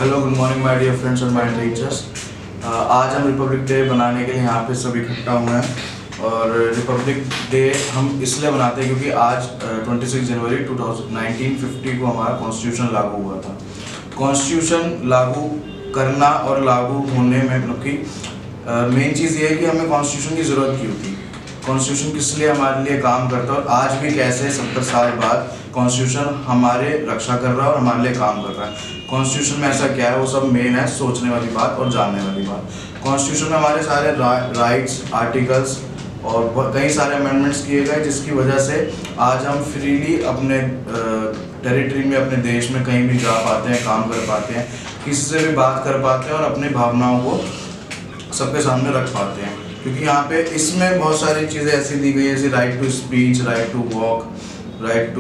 Hello, good morning my dear friends and my teachers. आज हम Republic day बनाने के लिए यहाँ पे सभी इकट्ठा हुए हैं। और रिपब्लिक डे हम इसलिए मनाते हैं क्योंकि आज 26 जनवरी 1950 को हमारा कॉन्स्टिट्यूशन लागू हुआ था। कॉन्स्टिट्यूशन लागू करना और लागू होने में मतलब कि मेन चीज़ ये है कि हमें कॉन्स्टिट्यूशन की ज़रूरत क्यों थी, कॉन्स्टिट्यूशन किस लिए हमारे लिए काम करता है और आज भी कैसे 70 साल बाद कॉन्स्टिट्यूशन हमारे रक्षा कर रहा है और हमारे लिए काम कर रहा है। कॉन्स्टिट्यूशन में ऐसा क्या है, वो सब मेन है सोचने वाली बात और जानने वाली बात। कॉन्स्टिट्यूशन में हमारे सारे राइट्स, आर्टिकल्स और कई सारे अमेंडमेंट्स किए गए, जिसकी वजह से आज हम फ्रीली अपने टेरिटरी में, अपने देश में कहीं भी जा पाते हैं, काम कर पाते हैं, किसी से भी बात कर पाते हैं और अपनी भावनाओं को सबके सामने रख पाते हैं। क्योंकि यहाँ पे इसमें बहुत सारी चीज़ें ऐसी दी गई है जैसे right to speech, right to walk, right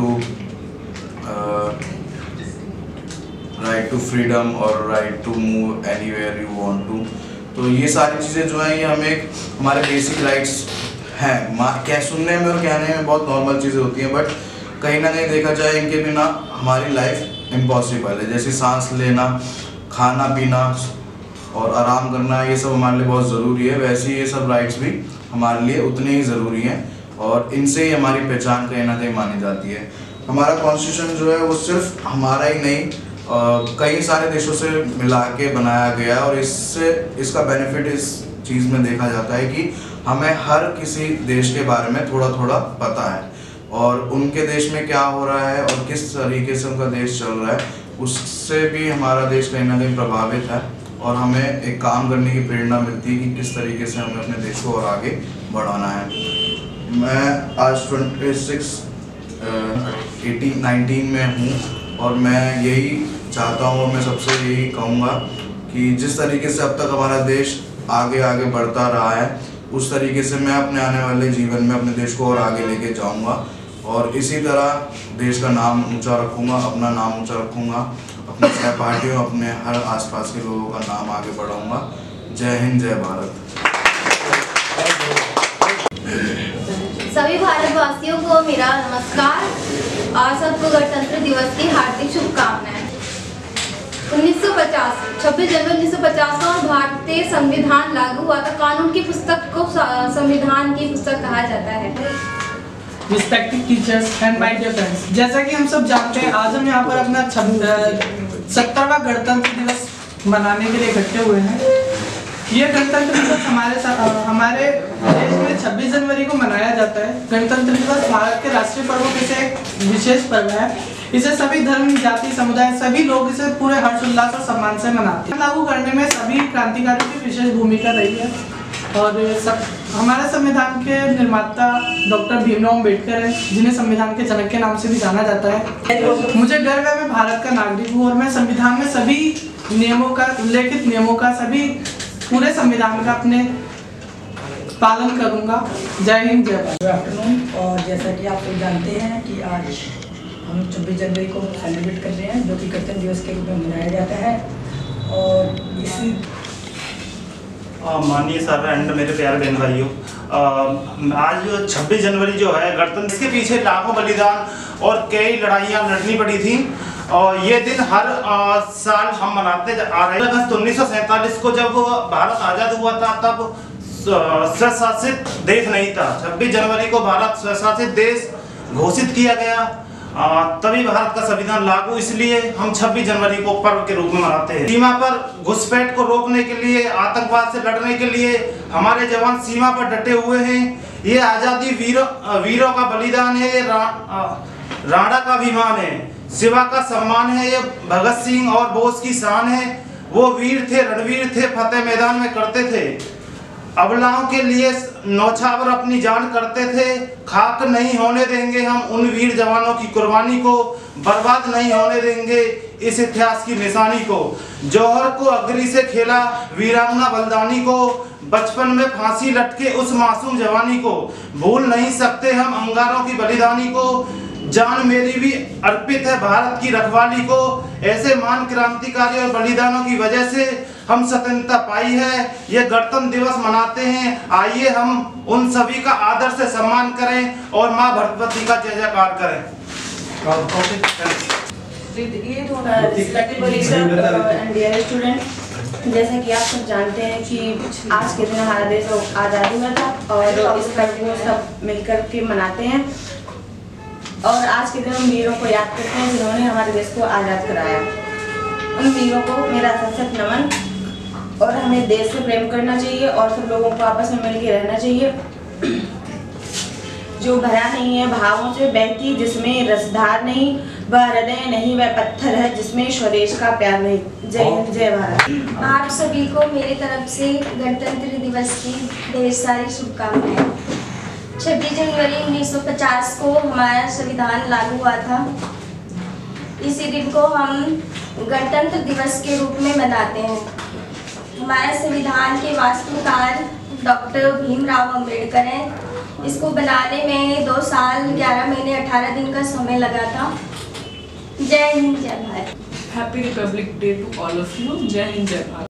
to freedom और right to move anywhere you want to. तो ये सारी चीज़ें जो हैं ये हमें हमारे बेसिक राइट्स हैं। क्या सुनने में और कहने में बहुत नॉर्मल चीज़ें होती हैं, बट कहीं ना कहीं देखा जाए इनके बिना हमारी लाइफ इम्पॉसिबल है। जैसे सांस लेना, खाना पीना और आराम करना, ये सब हमारे लिए बहुत ज़रूरी है। वैसे ही ये सब राइट्स भी हमारे लिए उतने ही ज़रूरी हैं और इनसे ही हमारी पहचान कहीं ना कहीं मानी जाती है। हमारा कॉन्स्टिट्यूशन जो है वो सिर्फ हमारा ही नहीं, कई सारे देशों से मिला के बनाया गया और इसका बेनिफिट इस चीज़ में देखा जाता है कि हमें हर किसी देश के बारे में थोड़ा थोड़ा पता है और उनके देश में क्या हो रहा है और किस तरीके से उनका देश चल रहा है, उससे भी हमारा देश कहीं ना कहीं प्रभावित है और हमें एक काम करने की प्रेरणा मिलती है कि किस तरीके से हमें अपने देश को और आगे बढ़ाना है। मैं आज 19 में हूँ और मैं यही चाहता हूँ और मैं सबसे यही कहूँगा कि जिस तरीके से अब तक हमारा देश आगे आगे बढ़ता रहा है, उस तरीके से मैं अपने आने वाले जीवन में अपने देश को और आगे लेके जाऊँगा और इसी तरह देश का नाम ऊंचा रखूँगा, अपना नाम ऊंचा रखूँगा, अपने सहपाठियों, अपने हर आसपास के लोगों का नाम आगे बढ़ाऊँगा। जय हिंद, जय भारत। सभी भारतवासियों को मेरा नमस्कार और सबको गणतंत्र दिवस की हार्दिक शुभकामनाएं। 1950 26 जनवरी 1950 को भारतीय संविधान लागू हुआ था। कानून की पुस्तक को संविधान की पुस्तक कहा जाता है। Respected teachers and my dear friends, जैसा कि हम सब जानते हैं, आज हम यहाँ पर अपना 70वां गणतंत्र दिवस मनाने के लिए इकट्ठे हुए हैं। ये गणतंत्र दिवस हमारे देश में 26 जनवरी को मनाया जाता है। गणतंत्र दिवस भारत के राष्ट्रीय पर्वों में से एक विशेष पर्व है। इसे सभी धर्म, जाति, समुदाय, सभी लोग इसे पूरे हर्षोल्लास और सम्मान से मनाते हैं। लागू करने में सभी क्रांतिकारियों की विशेष भूमिका रही है और हमारे संविधान के निर्माता डॉक्टर भीमराव अम्बेडकर हैं, जिन्हें संविधान के जनक के नाम से भी जाना जाता है। मुझे गर्व है मैं भारत का नागरिक हूँ और मैं संविधान में सभी नियमों का, उल्लेखित नियमों का, सभी पूरे संविधान का अपने पालन करूंगा। जय हिंद, जय भारत। Good afternoon. और जैसा कि आप लोग जानते हैं कि आज हम 26 जनवरी को सेलिब्रेट कर रहे हैं, जो कि गणतंत्र दिवस के रूप में मनाया जाता है। और इसी माननीय सर एंड मेरे प्यारे बहन भाइयों, आज 26 जनवरी जो है गणतंत्र, इसके पीछे लाखों बलिदान और कई लड़ाइयाँ लड़नी पड़ी थी और ये दिन हर साल हम मनाते आ रहे हैं। अगस्त 1947 को जब भारत आज़ाद हुआ था तब स्वशासित देश नहीं था। 26 जनवरी को भारत स्वशासित देश घोषित किया गया, तभी भारत का संविधान लागू, इसलिए हम 26 जनवरी को पर्व के रूप में मनाते हैं। सीमा पर घुसपैठ को रोकने के लिए, आतंकवाद से लड़ने के लिए हमारे जवान सीमा पर डटे हुए हैं। ये आज़ादी वीरों का बलिदान है, ये राणा का अभिमान है, शिवा का सम्मान है, ये भगत सिंह और बोस की शान है। वो वीर थे, रणवीर थे, फतेह मैदान में करते थे, अबलाओं के लिए नौछावर अपनी जान करते थे। खाक नहीं होने देंगे हम उन वीर जवानों की कुर्बानी को, बर्बाद नहीं होने देंगे इस इतिहास की निशानी को। जौहर को अग्नि से खेला वीरांगना बलिदानी को, बचपन में फांसी लटके उस मासूम जवानी को, भूल नहीं सकते हम अंगारों की बलिदानी को। जान मेरी भी अर्पित है भारत की रखवाली को। ऐसे महान क्रांतिकारी और बलिदानों की वजह से हम स्वतंत्रता पाई है। ये गणतंत्र दिवस मनाते हैं, आइए हम उन सभी का आदर से सम्मान करें और माँ भगवती का जय जयकार करें। डियर स्टूडेंट, जैसा कि आप सब जानते हैं कि आज के दिन हमारा देश आज़ादी हुआ था और इस पर्व को सब मिलकर के मनाते हैं और आज के दिन उन वीरों को याद करते हैं जिन्होंने हमारे देश को आज़ाद कराया। उन वीरों को मेरा सशक्त नमन। और हमें देश से प्रेम करना चाहिए और सब लोगों को आपस में मिलकर रहना चाहिए। जो भरा नहीं है भावों से बहती, जिसमें रसधार नहीं, वह हृदय नहीं, वह पत्थर है जिसमें स्वदेश का प्यार नहीं। जय हिंद, जय भारत। आप सभी को मेरी तरफ से गणतंत्र दिवस की ढेर सारी शुभकामनाएं। 26 जनवरी 1950 को हमारा संविधान लागू हुआ था। इसी दिन को हम गणतंत्र दिवस के रूप में मनाते हैं। हमारे संविधान के वास्तुकार डॉक्टर भीमराव अंबेडकर हैं। इसको बनाने में 2 साल 11 महीने 18 दिन का समय लगा था। जय हिंद, जय Bharat. Happy republic day to all of you. जय हिंद, जय Bharat.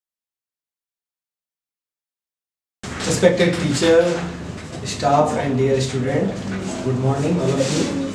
Respected teacher, staff and dear student, good morning all of you.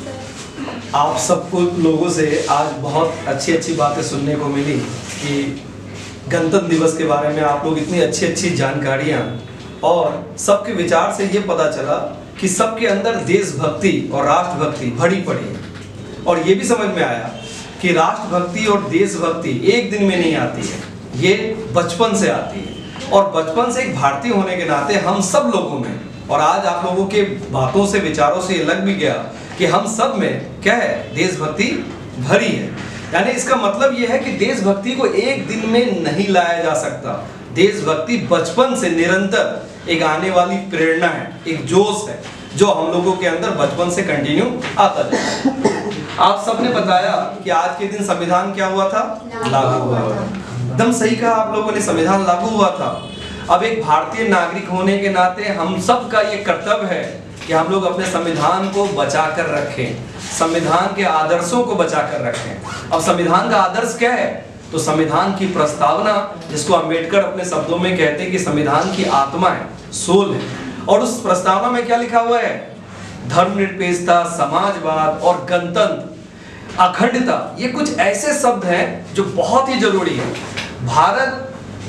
आप सबको लोगों से आज बहुत अच्छी अच्छी बातें सुनने को मिली कि गणतंत्र दिवस के बारे में आप लोग इतनी अच्छी अच्छी जानकारियाँ और सबके विचार से ये पता चला कि सबके अंदर देशभक्ति और राष्ट्रभक्ति भरी पड़ी है। और ये भी समझ में आया कि राष्ट्रभक्ति और देशभक्ति एक दिन में नहीं आती है, ये बचपन से आती है। और बचपन से एक भारतीय होने के नाते हम सब लोगों में, और आज आप लोगों के बातों से विचारों से ये लग भी गया कि हम सब में क्या है, देशभक्ति भरी है। यानी इसका मतलब ये है कि देशभक्ति को एक दिन में नहीं लाया जा सकता। देशभक्ति बचपन से निरंतर एक आने वाली प्रेरणा है, एक जोश है जो हम लोगों के अंदर बचपन से कंटिन्यू आता है। आप सबने बताया कि आज के दिन संविधान क्या हुआ था, लागू हुआ था। एकदम सही कहा आप लोगों ने, संविधान लागू हुआ था। अब एक भारतीय नागरिक होने के नाते हम सब का ये कर्तव्य है कि हम लोग अपने संविधान को बचा कर रखें, संविधान के आदर्शों को बचा कर रखें। अब संविधान का आदर्श क्या है, तो संविधान की प्रस्तावना, जिसको अंबेडकर अपने शब्दों में कहते हैं कि संविधान की आत्मा है, सोल है। और उस प्रस्तावना में क्या लिखा हुआ है, धर्मनिरपेक्षता, समाजवाद और गणतंत्र, अखंडता, ये कुछ ऐसे शब्द हैं जो बहुत ही जरूरी है। भारत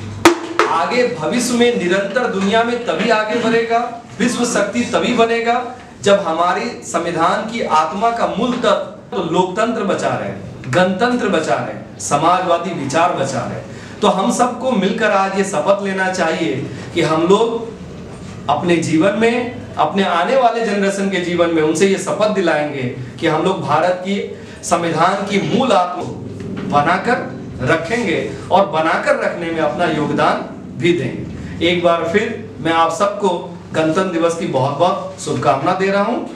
आगे भविष्य में निरंतर दुनिया में तभी आगे बढ़ेगा, विश्व शक्ति तभी बनेगा जब हमारी संविधान की आत्मा का मूल तत्व तो लोकतंत्र बचा रहे, गणतंत्र बचा रहे, समाजवादी विचार बचा रहे। तो हम सबको मिलकर आज ये शपथ लेना चाहिए कि हम लोग अपने जीवन में, अपने आने वाले जनरेशन के जीवन में उनसे ये शपथ दिलाएंगे कि हम लोग भारत की संविधान की मूल आत्मा बनाकर रखेंगे और बनाकर रखने में अपना योगदान भी देंगे। एक बार फिर मैं आप सबको गणतंत्र दिवस की बहुत बहुत शुभकामना दे रहा हूं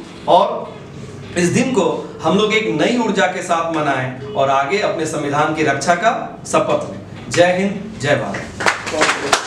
और इस दिन को हम लोग एक नई ऊर्जा के साथ मनाएं और आगे अपने संविधान की रक्षा का शपथ लें। जय हिंद, जय भारत।